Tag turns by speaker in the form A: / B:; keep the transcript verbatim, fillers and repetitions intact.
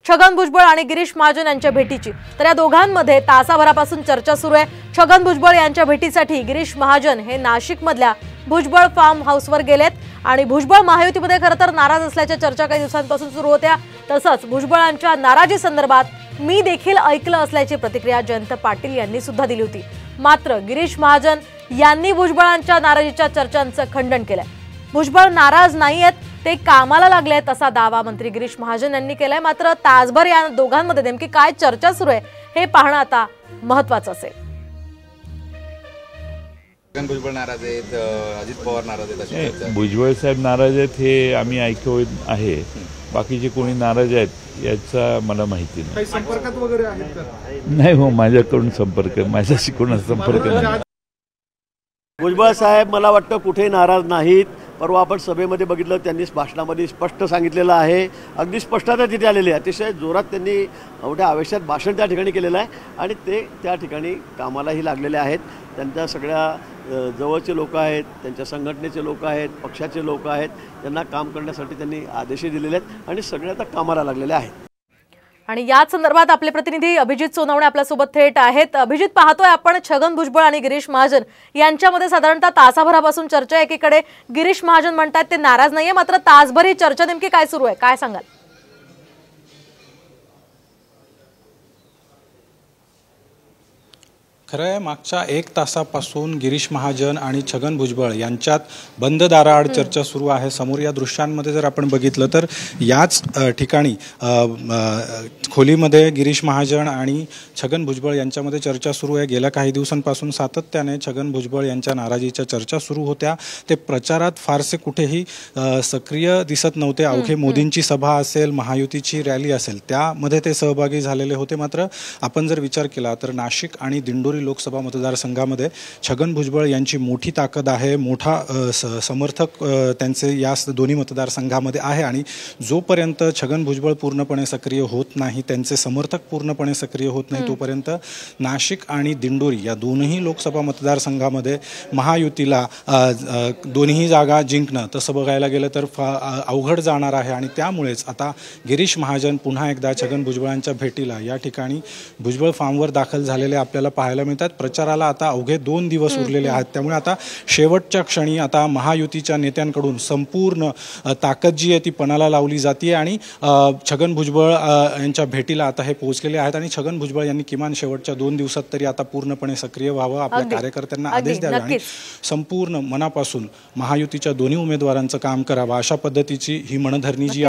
A: छगन भुजबळ आणि गिरीश महाजन यांच्या भेटीची। तर या दोघांमध्ये तासाभरापासून चर्चा सुरू आहे। छगन भुजबळ यांच्या भेटीसाठी गिरीश महाजन हे नाशिक मधल्या भुजबळ फार्म हाऊसवर गेलेत आणि भुजबळ महायुतीमध्ये खरं तर नाराज असल्याच्या चर्चा काही दिवसांपासून सुरू होत्या। तसंच भुजबळांच्या नाराजी संदर्भात मी देखील ऐकलं असल्याची प्रतिक्रिया जयंत पाटील यांनी सुद्धा दिली होती। मात्र गिरीश महाजन यांनी भुजबळांच्या नाराजीच्या चर्चांचं खंडन केलंय। भुजबळ नाराज नाहीयेत, ते कामाला लागलेत असा दावा मंत्री गिरीश महाजन यांनी केलाय। मात्र तासभर या दोघांमध्ये नेमकी काय चर्चा सुरू आहे हे पाहणं आता महत्त्वाचं असेल।
B: भुजबळ नाराज आहेत, अजित पवार नाराज आहेत,
C: भुजबळ साहेब नाराज आहेत हे आम्ही ऐकलं आहे। बाकीचे कोणी नाराज आहेत याचा मला माहिती नाही।
D: काही संपर्कात वगैरे आहेत का?
C: नाही हो, माझ्याकडून संपर्क माझ्याशी कोणाचा संपर्क नाही।
E: भुजबळ साहेब मला वाटतं कुठे नाराज नाहीत। परवा आपण सभेमध्ये बघितलं, त्यांनी भाषणामध्ये स्पष्ट सांगितलेलं आहे, अगदी स्पष्टता तिथे आलेली आहे। अतिशय जोरात त्यांनी मोठ्या आवेशात भाषण त्या ठिकाणी केलेलं आहे आणि ते त्या ठिकाणी कामालाही लागलेले आहेत। त्यांच्या सगळ्या जवळचे लोक आहेत, त्यांच्या संघटनेचे लोक आहेत, पक्षाचे लोक आहेत, त्यांना काम करण्यासाठी त्यांनी आदेश दिलेले आहेत आणि सगळे आता कामाला लागलेले आहेत।
A: आणि याच संदर्भात आपले प्रतिनिधी अभिजित सोनवणे आपल्यासोबत थेट आहेत। अभिजित, पाहतोय आपण छगन भुजबळ आणि गिरीश महाजन यांच्यामध्ये साधारणतः तासाभरापासून चर्चा। एकीकडे गिरीश महाजन म्हणतात ते नाराज नाहीये, मात्र तासभर ही चर्चा नेमकी काय सुरू आहे, काय सांगाल?
F: खरं आहे, मागच्या एक तासापासून गिरीश महाजन आणि छगन भुजबळ यांच्यात बंद दाराआड चर्चा सुरू आहे। समोर या दृश्यांमध्ये जर आपण बघितलं तर याच ठिकाणी खोलीमध्ये गिरीश महाजन आणि छगन भुजबळ यांच्यामध्ये चर्चा सुरू आहे। गेल्या काही दिवसांपासून सातत्याने छगन भुजबळ यांच्या नाराजीच्या चर्चा सुरू होत्या। ते प्रचारात फारसे कुठेही सक्रिय दिसत नव्हते। अवघे मोदींची सभा असेल, महायुतीची रॅली असेल, त्यामध्ये ते सहभागी झालेले होते। मात्र आपण जर विचार केला तर नाशिक आणि दिंडोरी लोकसभा मतदारसंघामध्ये छगन भुजबळ यांची मोठी ताकद आहे, मोठा समर्थक त्यांचे या दोन्ही मतदारसंघामध्ये आहे आणि जोपर्यंत छगन भुजबळ पूर्णपणे सक्रिय होत नाही, त्यांचे समर्थक पूर्णपणे सक्रिय होत नाही, तोपर्यंत नाशिक आणि दिंडोरी या दोन्ही लोकसभा मतदारसंघामध्ये महायुतीला दोन्ही जागा जिंकणं तसं बघायला गेलं तर अवघड जाणार आहे। आणि त्यामुळेच आता गिरीश महाजन पुन्हा एकदा छगन भुजबळांच्या भेटीला या ठिकाणी भुजबळ फार्मवर दाखल झालेले आपल्याला पाहायला मिळतात। प्रचाराला आता अवघे दोन दिवस उरलेले आहेत, त्यामुळे आता शेवटच्या क्षणी आता महायुतीच्या नेत्यांकडून संपूर्ण ताकद जी आहे ती पणाला लावली जाते आणि छगन भुजबळ यांच्या भेटीला आता हे पोहोचलेले आहेत आणि छगन भुजबळ यांनी किमान शेवटच्या दोन दिवसात तरी आता पूर्णपणे सक्रिय व्हावं, आपल्या कार्यकर्त्यांना आदेश द्यावे आणि संपूर्ण मनापासून महायुतीच्या दोन्ही उमेदवारांचं काम करावं, अशा पद्धतीची ही मनधरणी जी